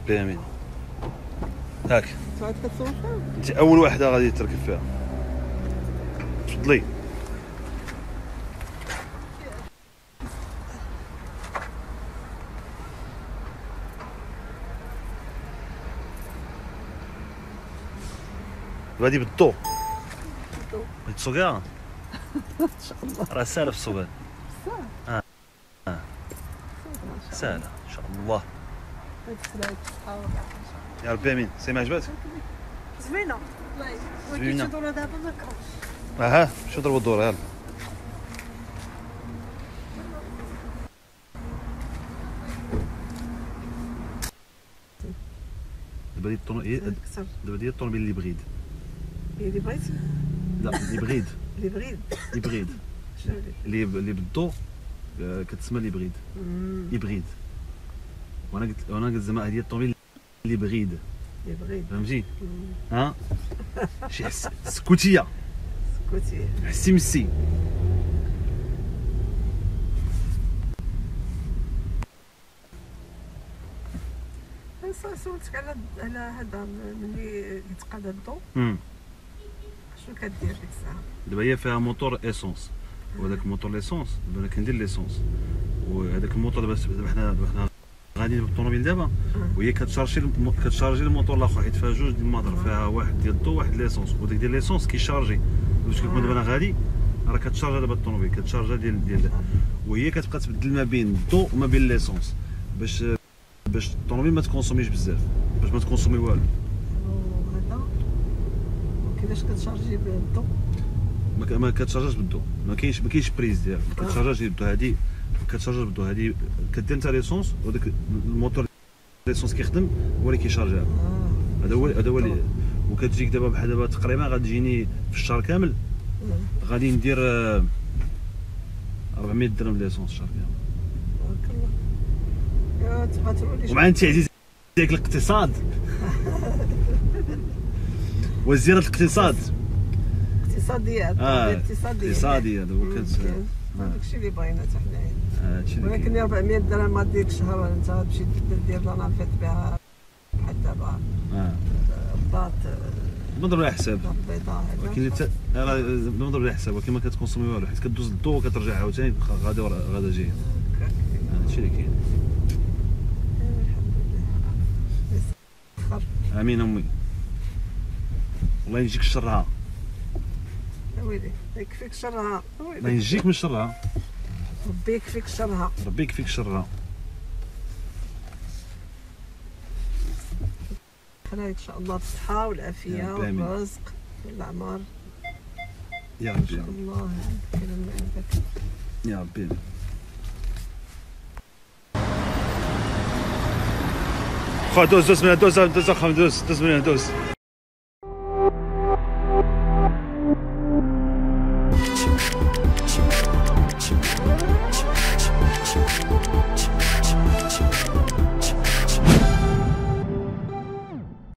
ربي امين. هاك تعود كتصور فيها؟ انت اول واحده غادي تركب فيها. تفضلي. غادي بالضو. بغيتي تسوقيها؟ ان شاء الله. راه ساهله في السوق. ساهله ان شاء الله. يا ربي امين. سي ما عجباتك؟ زوينه زوينة. دابا ما كرهتش. اها شو ضربوا الدور يلا. دابا دي كثر دابا دي الطوموبيل اللي بريد. هي اللي بغيت لا اللي بريد. اللي بغيت هيبريد شنو اللي بالضو كتسمى الهيبريد. هيبريد. وانا قلت زعما هذه الطوموبيل اللي بريد. اللي بغيت فهمتي؟ ها شي سكوتيه. سكوتي حسي مسي. سولتك على هذا ملي يتقاد الضو شنو كدير ديك الساعه؟ دابا هي فيها موتور اسونس، وهذاك موتور ليسونس دابا انا كندير ليسونس، وهذاك الموتور دابا حنا غاديين بالطوموبيل دابا وهي كتشارجي الموتور الاخر، حيت فيها جوج ديال الموتور، فيها واحد ديال الضو وواحد ليسونس، وداك ديال ليسونس كيشارجي باش كيكون دابا انا غادي راه كتشارجا دابا الطوموبيل كتشارجا ديال وهي كتبقى تبدل ما بين الضو وما بين ليسونس باش الطوموبيل ما تكونسوميش بزاف، باش ما تكونسومي والو. وهذا كيفاش كتشارجي بالضو؟ ما كتشارجاش بالضو، ما كاينش بريز ديالها، ما كتشارجاش بالضو. هادي كتشارجا بالضو، هادي كدير انت ليسونس وداك الموتور ليسونس كيخدم هو اللي كيشارجها. هذا هو اللي وكتجيك دابا بحال دابا تقريبا غتجيني في الشهر كامل غادي ندير 400 درهم ليسونس الشهر كامل. تبارك الله. يا تبغى تقولي ومع تعزيز ديك الاقتصاد وزيرة الاقتصاد. اقتصاديات اقتصادية دابا داكشي اللي بغينا حتى حنايا. هادشي اللي ولكن 400 درهم هذيك الشهر انت تمشي دير لانافيت بها بحال دابا الباط نضرب على حساب، البيضاء ولكن نضرب على حساب، ولكن ما كتكونسومي والو، حيت كدوز الضو وكترجع عاوتاني غادا جاي. هادشي اللي كاين. الحمد لله. امين امي. الله ينجيك شرها. ويلي يكفيك شرها. الله ينجيك من شرها. ربي يكفيك شرها. ربي يكفيك شرها. خليك ان شاء الله بالصحة والعافية والرزق والأعمار يا ان ربي. شاء الله. كلام عندك يا ربي. خا دوز من هنا، دوز من هنا، دوز